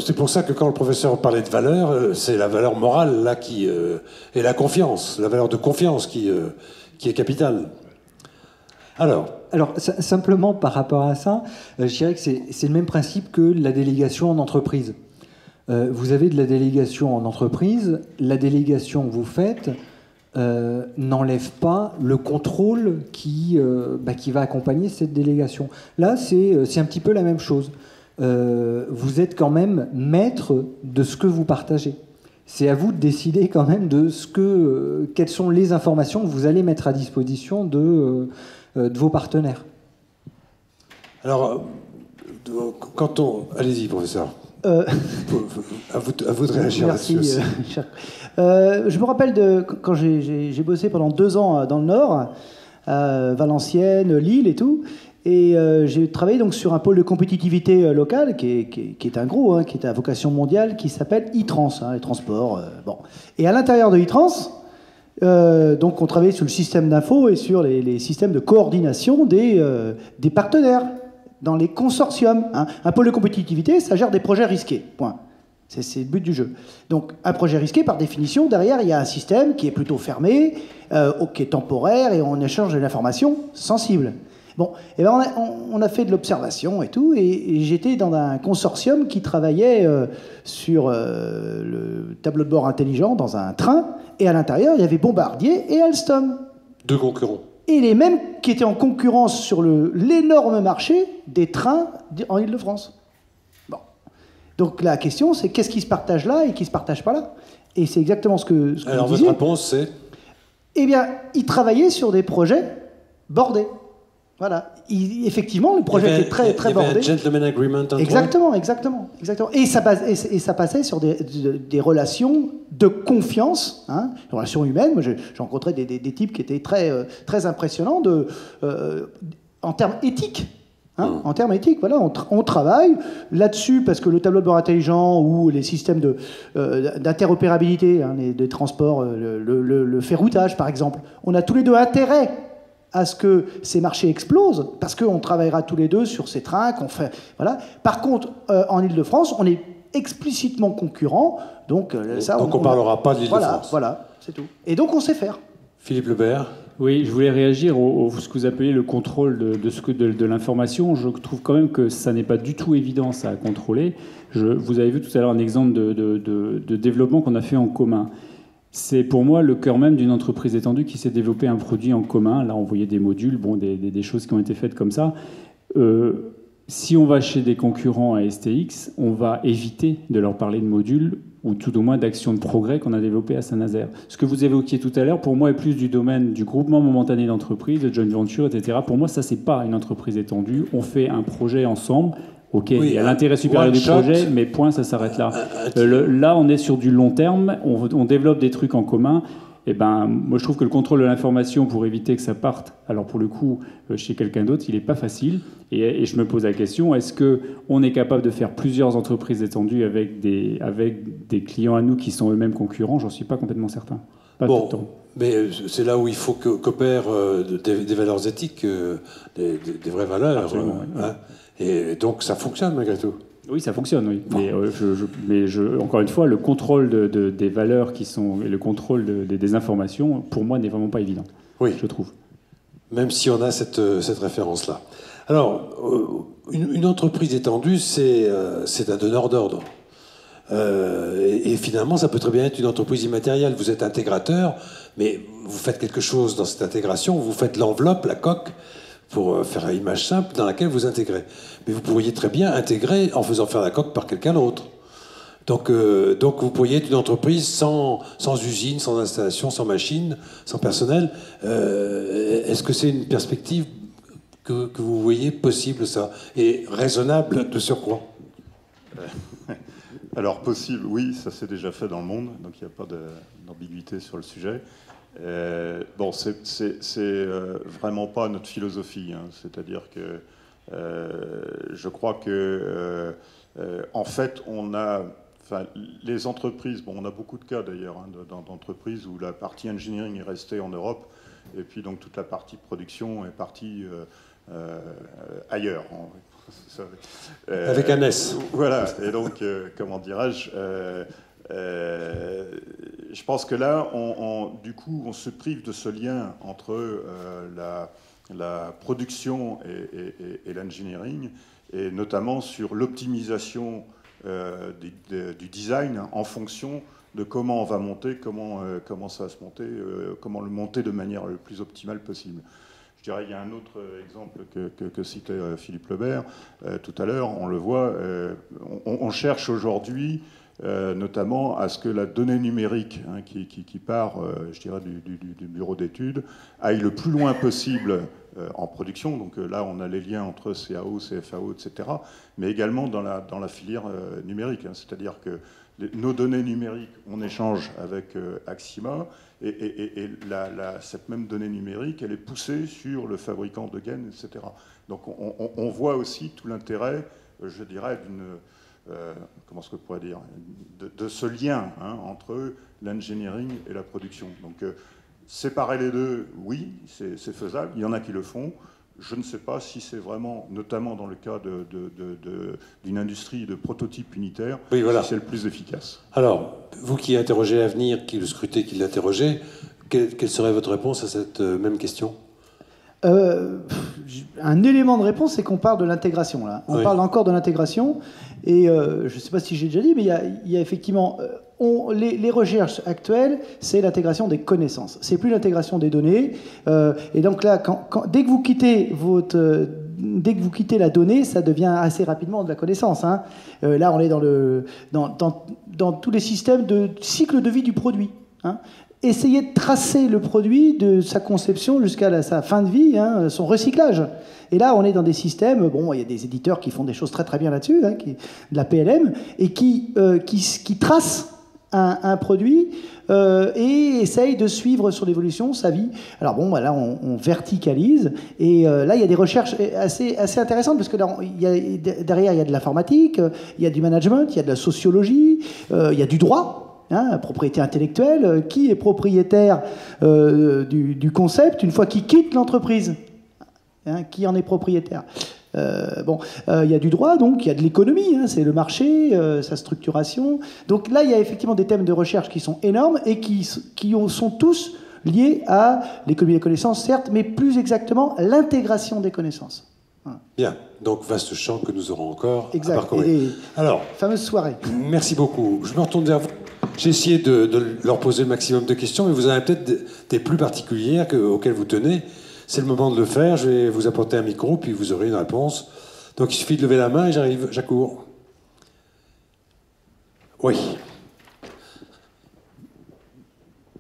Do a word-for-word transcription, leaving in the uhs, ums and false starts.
c'est pour ça que quand le professeur parlait de valeur, c'est la valeur morale là qui euh, et la confiance, la valeur de confiance qui euh, qui est capitale. Alors. Alors, simplement par rapport à ça, euh, je dirais que c'est le même principe que la délégation en entreprise. Euh, vous avez de la délégation en entreprise, la délégation que vous faites euh, n'enlève pas le contrôle qui, euh, bah, qui va accompagner cette délégation. Là, c'est un petit peu la même chose. Euh, vous êtes quand même maître de ce que vous partagez. C'est à vous de décider quand même de ce que, euh, quelles sont les informations que vous allez mettre à disposition de... Euh, de vos partenaires. Alors, quand on... Allez-y, professeur. Euh... À, vous, à vous de réagir Merci. là-dessus. Euh, euh, je me rappelle de quand j'ai bossé pendant deux ans dans le Nord, à Valenciennes, Lille et tout, et euh, j'ai travaillé donc sur un pôle de compétitivité locale qui est, qui est, qui est un gros, hein, qui est à vocation mondiale, qui s'appelle e-trans, hein, les transports. Euh, bon. Et à l'intérieur de e-trans, Euh, donc on travaillait sur le système d'info et sur les, les systèmes de coordination des, euh, des partenaires dans les consortiums. Hein. Un pôle de compétitivité, ça gère des projets risqués. Point. C'est le but du jeu. Donc un projet risqué, par définition, derrière, il y a un système qui est plutôt fermé, euh, qui est temporaire, et on échange de l'information sensible. Bon, et ben on, a, on, on a fait de l'observation et tout, et, et j'étais dans un consortium qui travaillait euh, sur euh, le tableau de bord intelligent dans un train, et à l'intérieur, il y avait Bombardier et Alstom. Deux concurrents. Et les mêmes qui étaient en concurrence sur l'énorme marché des trains en Île-de-France. Bon. Donc la question, c'est qu'est-ce qui se partage là et qui ne se partage pas là? Et c'est exactement ce que, ce que Alors vous votre disiez. réponse, c'est? Eh bien, ils travaillaient sur des projets bordés. Voilà. Il, effectivement, le projet était très, très bordé. Il y avait un gentleman agreement entre Exactement, exactement, exactement. Et ça, et, et ça passait sur des, des relations de confiance, hein, des relations humaines. Moi, j'ai rencontré des, des, des types qui étaient très, euh, très impressionnants de, euh, en termes éthiques. Hein, mmh. En termes éthiques, voilà, on, tra on travaille là-dessus parce que le tableau de bord intelligent ou les systèmes d'interopérabilité, de, euh, hein, les, des transports, le, le, le, le ferroutage, par exemple, on a tous les deux intérêt à ce que ces marchés explosent, parce qu'on travaillera tous les deux sur ces trains qu'on fait. Voilà. Par contre, euh, en Île-de-France, on est explicitement concurrents, donc euh, ça. Donc on ne parlera pas de l'Île-de-France. Voilà, voilà, c'est tout. Et donc on sait faire. Philippe Lebert. Oui, je voulais réagir au, au ce que vous appelez le contrôle de, de, ce que, de, de l'information. Je trouve quand même que ça n'est pas du tout évident ça à contrôler. Je, vous avez vu tout à l'heure un exemple de, de, de, de développement qu'on a fait en commun. C'est pour moi le cœur même d'une entreprise étendue qui s'est développé un produit en commun. Là, on voyait des modules, bon, des, des, des choses qui ont été faites comme ça. Euh, si on va chez des concurrents à S T X, on va éviter de leur parler de modules ou tout au moins d'actions de progrès qu'on a développées à Saint-Nazaire. Ce que vous évoquiez tout à l'heure, pour moi, est plus du domaine du groupement momentané d'entreprises, de joint venture, et cetera. Pour moi, ça, c'est pas une entreprise étendue. On fait un projet ensemble. Ok, oui, il y a l'intérêt supérieur du projet, mais point, ça s'arrête là. Euh, le, là, on est sur du long terme, on, on développe des trucs en commun. Et ben, moi, je trouve que le contrôle de l'information pour éviter que ça parte, alors pour le coup, chez quelqu'un d'autre, il n'est pas facile. Et, et je me pose la question, est-ce qu'on est capable de faire plusieurs entreprises étendues avec des, avec des clients à nous qui sont eux-mêmes concurrents? J'en suis pas complètement certain. Pas bon, tout le temps. Mais c'est là où il faut qu'opèrent euh, des, des valeurs éthiques, euh, des, des, des vraies valeurs. Absolument, euh, hein. Et donc ça fonctionne malgré tout. Oui, ça fonctionne, oui. Mais, euh, je, je, mais je, encore une fois, le contrôle de, de, des valeurs qui sont, le contrôle de, de, des informations, pour moi, n'est vraiment pas évident. Oui. Je trouve. Même si on a cette, cette référence-là. Alors, euh, une, une entreprise étendue, c'est euh, un donneur d'ordre. Euh, et, et finalement, ça peut très bien être une entreprise immatérielle. Vous êtes intégrateur, mais vous faites quelque chose dans cette intégration, vous faites l'enveloppe, la coque, pour faire une image simple dans laquelle vous intégrez. Mais vous pourriez très bien intégrer en faisant faire la coque par quelqu'un d'autre. Donc, euh, donc vous pourriez être une entreprise sans, sans usine, sans installation, sans machine, sans personnel. Euh, Est-ce que c'est une perspective que, que vous voyez possible, ça, et raisonnable de surcroît? Alors possible, oui, ça s'est déjà fait dans le monde, donc il n'y a pas d'ambiguïté sur le sujet. Euh, bon, c'est euh, vraiment pas notre philosophie, hein. C'est-à-dire que euh, je crois que, euh, euh, en fait, on a, enfin, les entreprises, bon, on a beaucoup de cas d'ailleurs, hein, d'entreprises où la partie engineering est restée en Europe, et puis donc toute la partie production est partie euh, euh, ailleurs, Ça, euh, Avec un S. Voilà, et donc, euh, comment dirais-je, euh, euh, je pense que là, on, on, du coup, on se prive de ce lien entre euh, la, la production et, et, et, et l'engineering, et notamment sur l'optimisation euh, du, de, du design en fonction de comment on va monter, comment, euh, comment ça va se monter, euh, comment le monter de manière le plus optimale possible. Je dirais, il y a un autre exemple que, que, que citait Philippe Lebert euh, tout à l'heure. On le voit, euh, on, on cherche aujourd'hui euh, notamment à ce que la donnée numérique hein, qui, qui, qui part, euh, je dirais, du, du, du bureau d'études aille le plus loin possible euh, en production. Donc euh, là, on a les liens entre C A O, C F A O, et cetera, mais également dans la, dans la filière euh, numérique. Hein, c'est-à-dire que les, nos données numériques, on échange avec euh, Axima. Et, et, et la, la, cette même donnée numérique, elle est poussée sur le fabricant de gaines, et cetera. Donc on, on, on voit aussi tout l'intérêt, je dirais, d'une, euh, comment est-ce que je pourrais dire, de, de ce lien hein, entre l'engineering et la production. Donc euh, séparer les deux, oui, c'est, c'est faisable. Il y en a qui le font. Je ne sais pas si c'est vraiment, notamment dans le cas de, de, de, de, d'une industrie de prototypes unitaires, oui, voilà. si c'est le plus efficace. Alors, vous qui interrogez l'avenir, qui le scrutez, qui l'interrogez, quelle, quelle serait votre réponse à cette euh, même question ? euh, Un élément de réponse, c'est qu'on parle de l'intégration. Là. On oui. parle encore de l'intégration. Et euh, je ne sais pas si j'ai déjà dit, mais il y a, il y a effectivement... Euh, On, les, les recherches actuelles, c'est l'intégration des connaissances. C'est plus l'intégration des données. Euh, et donc là, quand, quand, dès que vous quittez votre, euh, dès que vous quittez la donnée, ça devient assez rapidement de la connaissance. Hein. Euh, là, on est dans le, dans, dans, dans tous les systèmes de cycle de vie du produit. Hein. Essayez de tracer le produit de sa conception jusqu'à la, sa fin de vie, hein, son recyclage. Et là, on est dans des systèmes, bon, il y a des éditeurs qui font des choses très très bien là-dessus, hein, qui, de la P L M, et qui, euh, qui, qui tracent Un, un produit euh, et essaye de suivre sur l'évolution sa vie. Alors bon, bah là, on, on verticalise et euh, là, il y a des recherches assez, assez intéressantes parce que là, il y a, derrière, il y a de l'informatique, il y a du management, il y a de la sociologie, euh, il y a du droit, hein, propriété intellectuelle. Qui est propriétaire euh, du, du concept une fois qu'il quitte l'entreprise, hein, qui en est propriétaire? Euh, bon, il euh, y a du droit, donc il y a de l'économie, hein, c'est le marché, euh, sa structuration. Donc là, il y a effectivement des thèmes de recherche qui sont énormes et qui, qui ont, sont tous liés à l'économie des connaissances, certes, mais plus exactement l'intégration des connaissances. Voilà. Bien, donc vaste champ que nous aurons encore exact. à parcourir. Et alors, fameuse soirée. Merci beaucoup. Je me retourne vers vous. J'ai essayé de, de leur poser le maximum de questions, mais vous en avez peut-être des, des plus particulières que, auxquelles vous tenez. C'est le moment de le faire. Je vais vous apporter un micro, puis vous aurez une réponse. Donc il suffit de lever la main et j'arrive. J'accours. Oui. Vous vous présentez ?